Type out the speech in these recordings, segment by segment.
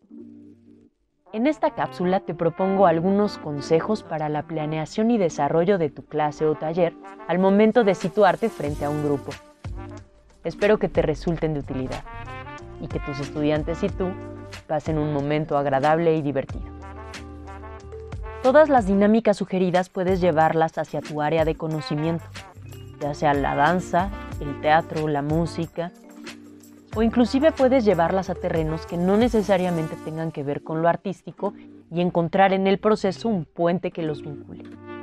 En esta cápsula te propongo algunos consejos para la planeación y desarrollo de tu clase o taller al momento de situarte frente a un grupo. Espero que te resulten de utilidad y que tus estudiantes y tú pasen un momento agradable y divertido. Todas las dinámicas sugeridas puedes llevarlas hacia tu área de conocimiento, ya sea la danza, el teatro, la música, o inclusive puedes llevarlas a terrenos que no necesariamente tengan que ver con lo artístico y encontrar en el proceso un puente que los vincule.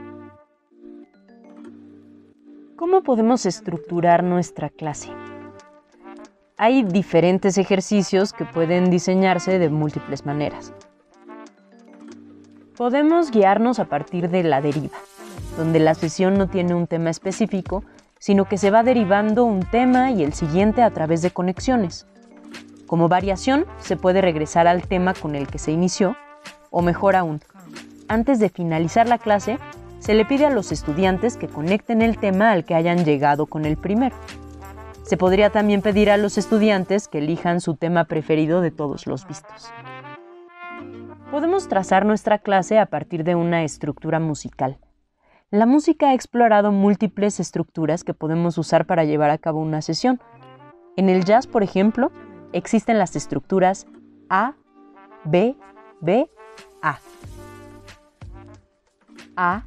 ¿Cómo podemos estructurar nuestra clase? Hay diferentes ejercicios que pueden diseñarse de múltiples maneras. Podemos guiarnos a partir de la deriva, donde la sesión no tiene un tema específico, sino que se va derivando un tema y el siguiente a través de conexiones. Como variación, se puede regresar al tema con el que se inició, o mejor aún, antes de finalizar la clase, se le pide a los estudiantes que conecten el tema al que hayan llegado con el primero. Se podría también pedir a los estudiantes que elijan su tema preferido de todos los vistos. Podemos trazar nuestra clase a partir de una estructura musical. La música ha explorado múltiples estructuras que podemos usar para llevar a cabo una sesión. En el jazz, por ejemplo, existen las estructuras A, B, B, A. A,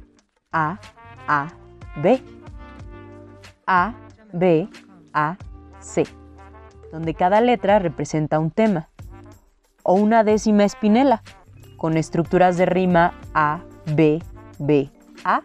B. A, B, A, C, donde cada letra representa un tema. O una décima espinela, con estructuras de rima A, B, B, A,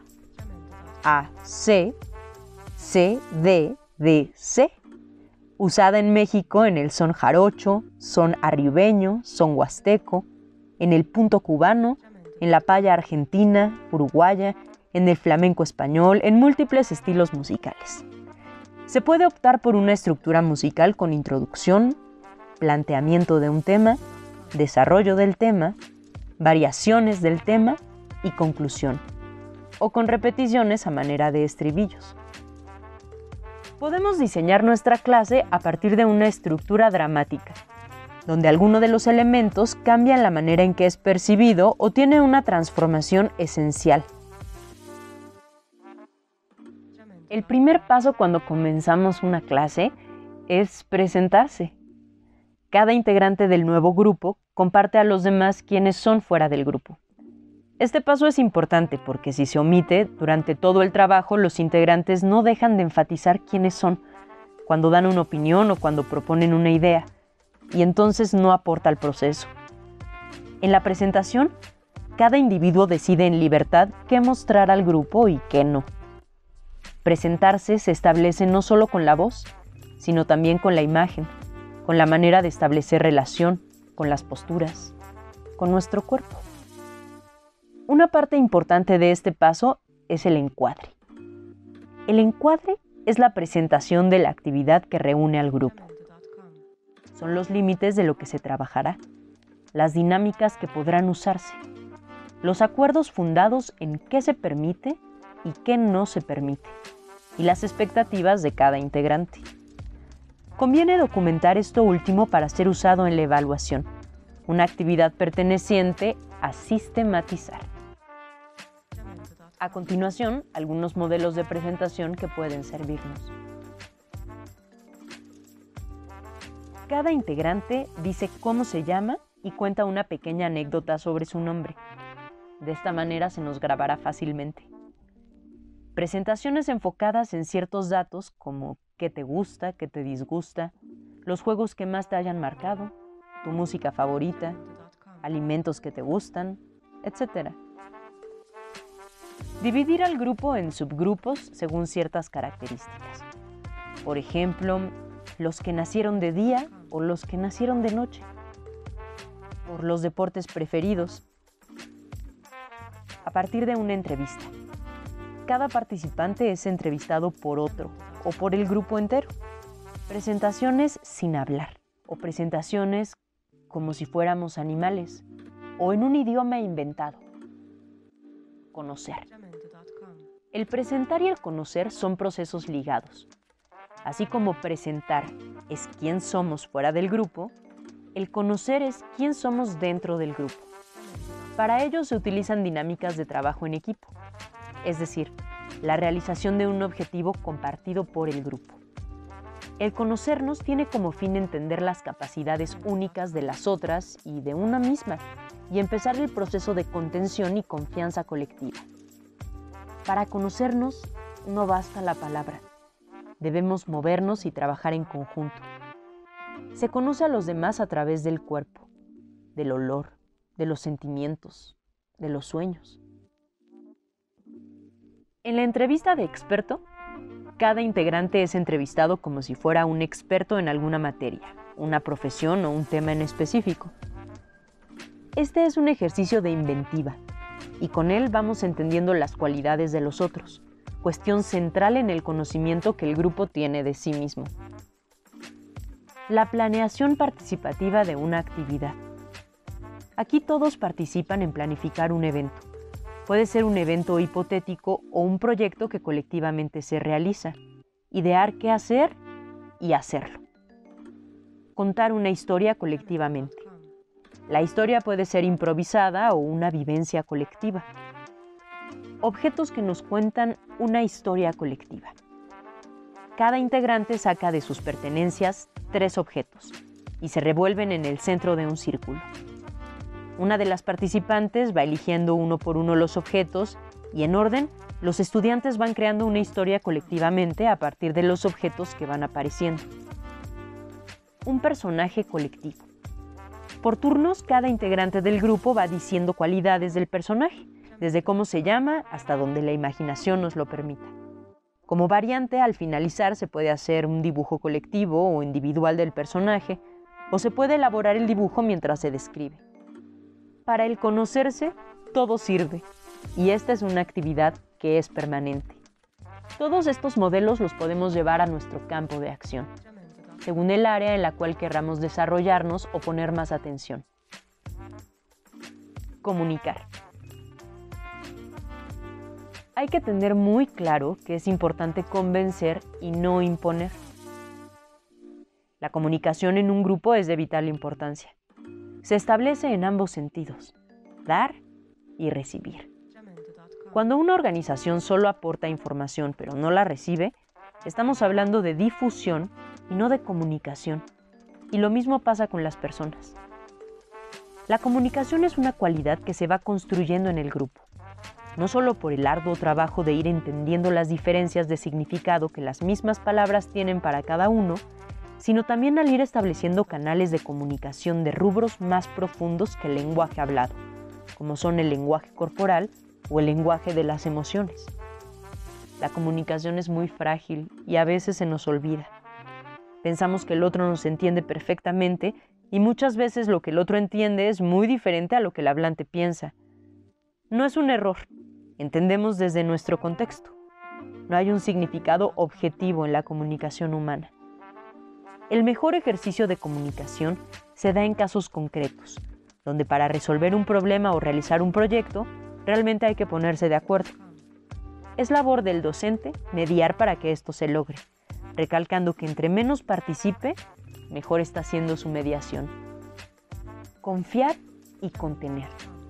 C, C, D, D, C, usada en México en el son jarocho, son arribeño, son huasteco, en el punto cubano, en la paya argentina, uruguaya, en el flamenco español, en múltiples estilos musicales. Se puede optar por una estructura musical con introducción, planteamiento de un tema, desarrollo del tema, variaciones del tema y conclusión, o con repeticiones a manera de estribillos. Podemos diseñar nuestra clase a partir de una estructura dramática, donde alguno de los elementos cambian la manera en que es percibido o tiene una transformación esencial. El primer paso cuando comenzamos una clase es presentarse. Cada integrante del nuevo grupo comparte a los demás quiénes son fuera del grupo. Este paso es importante porque si se omite, durante todo el trabajo los integrantes no dejan de enfatizar quiénes son, cuando dan una opinión o cuando proponen una idea, y entonces no aporta al proceso. En la presentación, cada individuo decide en libertad qué mostrar al grupo y qué no. Presentarse se establece no solo con la voz, sino también con la imagen, con la manera de establecer relación, con las posturas, con nuestro cuerpo. Una parte importante de este paso es el encuadre. El encuadre es la presentación de la actividad que reúne al grupo. Son los límites de lo que se trabajará, las dinámicas que podrán usarse, los acuerdos fundados en qué se permite y qué no se permite, y las expectativas de cada integrante. Conviene documentar esto último para ser usado en la evaluación, una actividad perteneciente a sistematizar. A continuación, algunos modelos de presentación que pueden servirnos. Cada integrante dice cómo se llama y cuenta una pequeña anécdota sobre su nombre. De esta manera se nos grabará fácilmente. Presentaciones enfocadas en ciertos datos como qué te gusta, qué te disgusta, los juegos que más te hayan marcado, tu música favorita, alimentos que te gustan, etc. Dividir al grupo en subgrupos según ciertas características. Por ejemplo, los que nacieron de día o los que nacieron de noche. Por los deportes preferidos. A partir de una entrevista. Cada participante es entrevistado por otro o por el grupo entero. Presentaciones sin hablar o presentaciones como si fuéramos animales o en un idioma inventado. Conocer. El presentar y el conocer son procesos ligados. Así como presentar es quién somos fuera del grupo, El conocer es quién somos dentro del grupo. Para ello se utilizan dinámicas de trabajo en equipo, es decir, la realización de un objetivo compartido por el grupo. El conocernos tiene como fin entender las capacidades únicas de las otras y de una misma, y empezar el proceso de contención y confianza colectiva. Para conocernos no basta la palabra, debemos movernos y trabajar en conjunto. Se conoce a los demás a través del cuerpo, del olor, de los sentimientos, de los sueños. En la entrevista de experto, cada integrante es entrevistado como si fuera un experto en alguna materia, una profesión o un tema en específico. Este es un ejercicio de inventiva, y con él vamos entendiendo las cualidades de los otros, cuestión central en el conocimiento que el grupo tiene de sí mismo. La planeación participativa de una actividad. Aquí todos participan en planificar un evento. Puede ser un evento hipotético o un proyecto que colectivamente se realiza. Idear qué hacer y hacerlo. Contar una historia colectivamente. La historia puede ser improvisada o una vivencia colectiva. Objetos que nos cuentan una historia colectiva. Cada integrante saca de sus pertenencias 3 objetos y se revuelven en el centro de un círculo. Una de las participantes va eligiendo uno por uno los objetos y en orden, los estudiantes van creando una historia colectivamente a partir de los objetos que van apareciendo. Un personaje colectivo. Por turnos, cada integrante del grupo va diciendo cualidades del personaje, desde cómo se llama hasta donde la imaginación nos lo permita. Como variante, al finalizar se puede hacer un dibujo colectivo o individual del personaje, o se puede elaborar el dibujo mientras se describe. Para el conocerse, todo sirve, y esta es una actividad que es permanente. Todos estos modelos los podemos llevar a nuestro campo de acción, según el área en la cual querramos desarrollarnos o poner más atención. Comunicar. Hay que tener muy claro que es importante convencer y no imponer. La comunicación en un grupo es de vital importancia. Se establece en ambos sentidos, dar y recibir. Cuando una organización solo aporta información pero no la recibe, estamos hablando de difusión y no de comunicación. Y lo mismo pasa con las personas. La comunicación es una cualidad que se va construyendo en el grupo, no solo por el arduo trabajo de ir entendiendo las diferencias de significado que las mismas palabras tienen para cada uno, sino también al ir estableciendo canales de comunicación de rubros más profundos que el lenguaje hablado, como son el lenguaje corporal o el lenguaje de las emociones. La comunicación es muy frágil y a veces se nos olvida. Pensamos que el otro nos entiende perfectamente y muchas veces lo que el otro entiende es muy diferente a lo que el hablante piensa. No es un error, entendemos desde nuestro contexto. No hay un significado objetivo en la comunicación humana. El mejor ejercicio de comunicación se da en casos concretos, donde para resolver un problema o realizar un proyecto, realmente hay que ponerse de acuerdo. Es labor del docente mediar para que esto se logre, recalcando que entre menos participe, mejor está haciendo su mediación. Confiar y contener.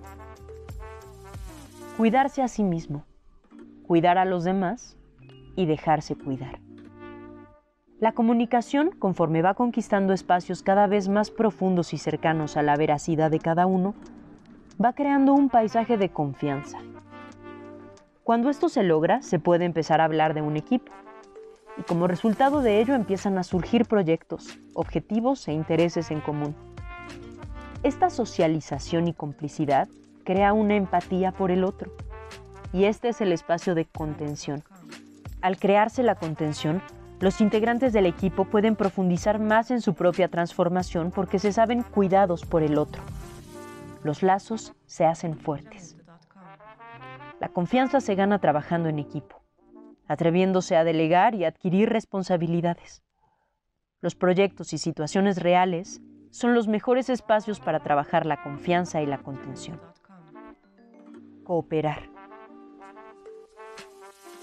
Cuidarse a sí mismo, cuidar a los demás y dejarse cuidar. La comunicación, conforme va conquistando espacios cada vez más profundos y cercanos a la veracidad de cada uno, va creando un paisaje de confianza. Cuando esto se logra, se puede empezar a hablar de un equipo, y como resultado de ello empiezan a surgir proyectos, objetivos e intereses en común. Esta socialización y complicidad crea una empatía por el otro, y este es el espacio de contención. Al crearse la contención, los integrantes del equipo pueden profundizar más en su propia transformación porque se saben cuidados por el otro. Los lazos se hacen fuertes. La confianza se gana trabajando en equipo, atreviéndose a delegar y adquirir responsabilidades. Los proyectos y situaciones reales son los mejores espacios para trabajar la confianza y la contención. Cooperar.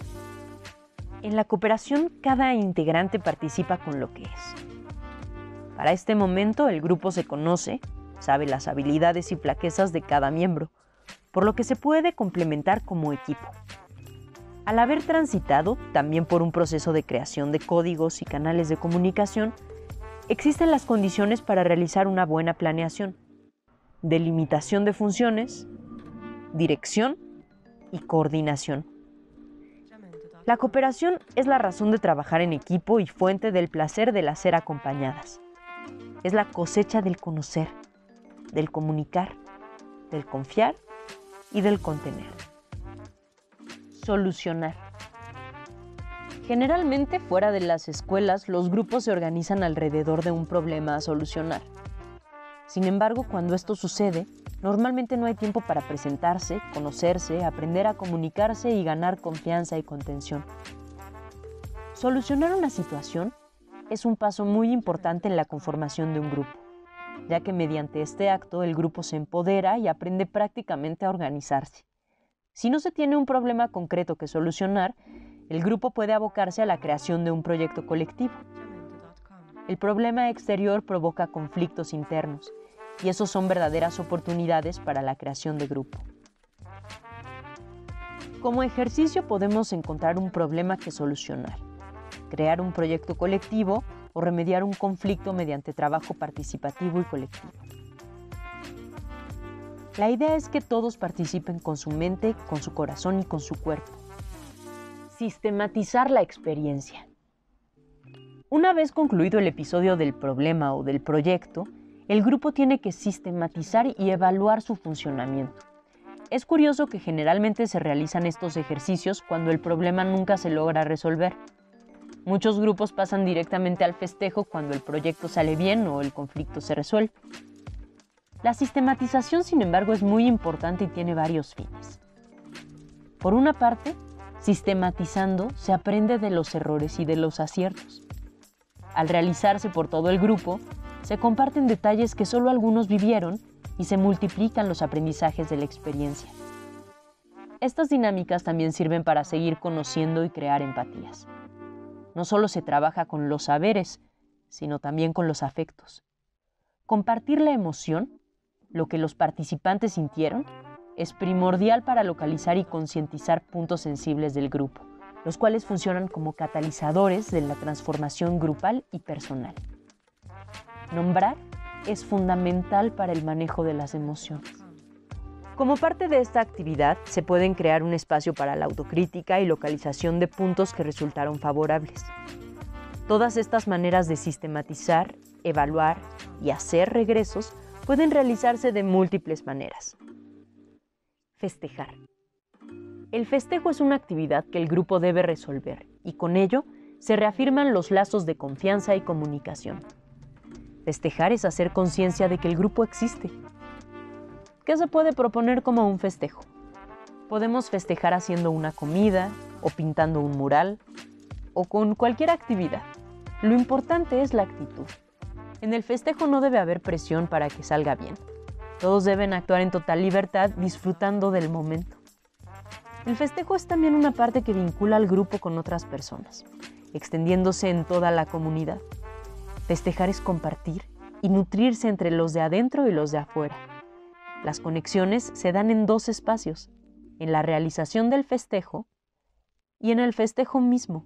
En la cooperación, cada integrante participa con lo que es. Para este momento, el grupo se conoce, sabe las habilidades y flaquezas de cada miembro, por lo que se puede complementar como equipo. Al haber transitado también por un proceso de creación de códigos y canales de comunicación, existen las condiciones para realizar una buena planeación, delimitación de funciones, dirección y coordinación. La cooperación es la razón de trabajar en equipo y fuente del placer del hacer acompañadas. Es la cosecha del conocer, del comunicar, del confiar y del contener. Solucionar. Generalmente, fuera de las escuelas, los grupos se organizan alrededor de un problema a solucionar. Sin embargo, cuando esto sucede, normalmente no hay tiempo para presentarse, conocerse, aprender a comunicarse y ganar confianza y contención. Solucionar una situación es un paso muy importante en la conformación de un grupo, ya que mediante este acto el grupo se empodera y aprende prácticamente a organizarse. Si no se tiene un problema concreto que solucionar, el grupo puede abocarse a la creación de un proyecto colectivo. El problema exterior provoca conflictos internos, y esos son verdaderas oportunidades para la creación de grupo. Como ejercicio podemos encontrar un problema que solucionar, crear un proyecto colectivo o remediar un conflicto mediante trabajo participativo y colectivo. La idea es que todos participen con su mente, con su corazón y con su cuerpo. Sistematizar la experiencia. Una vez concluido el episodio del problema o del proyecto, el grupo tiene que sistematizar y evaluar su funcionamiento. Es curioso que generalmente se realizan estos ejercicios cuando el problema nunca se logra resolver. Muchos grupos pasan directamente al festejo cuando el proyecto sale bien o el conflicto se resuelve. La sistematización, sin embargo, es muy importante y tiene varios fines. Por una parte, sistematizando se aprende de los errores y de los aciertos. Al realizarse por todo el grupo, se comparten detalles que solo algunos vivieron y se multiplican los aprendizajes de la experiencia. Estas dinámicas también sirven para seguir conociendo y crear empatías. No solo se trabaja con los saberes, sino también con los afectos. Compartir la emoción, lo que los participantes sintieron, es primordial para localizar y concientizar puntos sensibles del grupo, los cuales funcionan como catalizadores de la transformación grupal y personal. Nombrar es fundamental para el manejo de las emociones. Como parte de esta actividad, se pueden crear un espacio para la autocrítica y localización de puntos que resultaron favorables. Todas estas maneras de sistematizar, evaluar y hacer regresos pueden realizarse de múltiples maneras. Festejar. El festejo es una actividad que el grupo debe resolver y con ello se reafirman los lazos de confianza y comunicación. Festejar es hacer conciencia de que el grupo existe. ¿Qué se puede proponer como un festejo? Podemos festejar haciendo una comida, o pintando un mural, o con cualquier actividad. Lo importante es la actitud. En el festejo no debe haber presión para que salga bien. Todos deben actuar en total libertad, disfrutando del momento. El festejo es también una parte que vincula al grupo con otras personas, extendiéndose en toda la comunidad. Festejar es compartir y nutrirse entre los de adentro y los de afuera. Las conexiones se dan en dos espacios, en la realización del festejo y en el festejo mismo.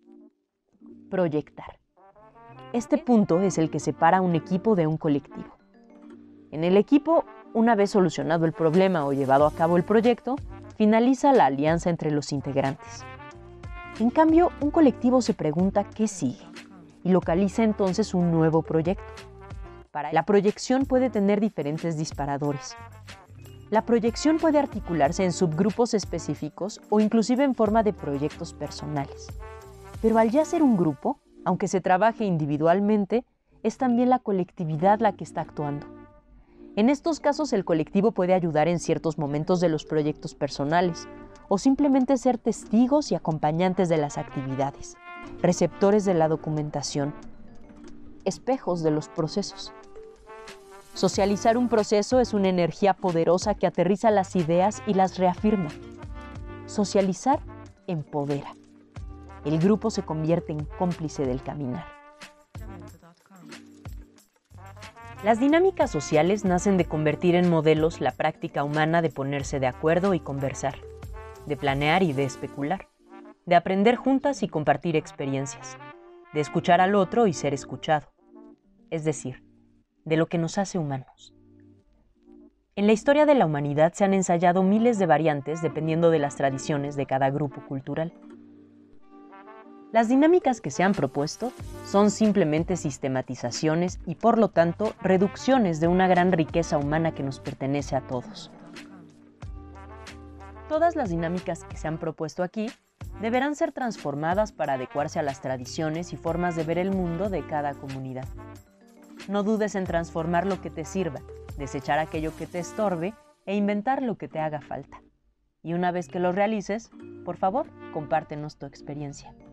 Proyectar. Este punto es el que separa un equipo de un colectivo. En el equipo, una vez solucionado el problema o llevado a cabo el proyecto, finaliza la alianza entre los integrantes. En cambio, un colectivo se pregunta qué sigue y localiza entonces un nuevo proyecto. La proyección puede tener diferentes disparadores. La proyección puede articularse en subgrupos específicos o inclusive en forma de proyectos personales. Pero al ya ser un grupo, aunque se trabaje individualmente, es también la colectividad la que está actuando. En estos casos, el colectivo puede ayudar en ciertos momentos de los proyectos personales o simplemente ser testigos y acompañantes de las actividades, receptores de la documentación, espejos de los procesos. Socializar un proceso es una energía poderosa que aterriza las ideas y las reafirma. Socializar empodera. El grupo se convierte en cómplice del caminar. Las dinámicas sociales nacen de convertir en modelos la práctica humana de ponerse de acuerdo y conversar, de planear y de especular, de aprender juntas y compartir experiencias, de escuchar al otro y ser escuchado, es decir, de lo que nos hace humanos. En la historia de la humanidad se han ensayado miles de variantes dependiendo de las tradiciones de cada grupo cultural. Las dinámicas que se han propuesto son simplemente sistematizaciones y, por lo tanto, reducciones de una gran riqueza humana que nos pertenece a todos. Todas las dinámicas que se han propuesto aquí deberán ser transformadas para adecuarse a las tradiciones y formas de ver el mundo de cada comunidad. No dudes en transformar lo que te sirva, desechar aquello que te estorbe e inventar lo que te haga falta. Y una vez que lo realices, por favor, compártenos tu experiencia.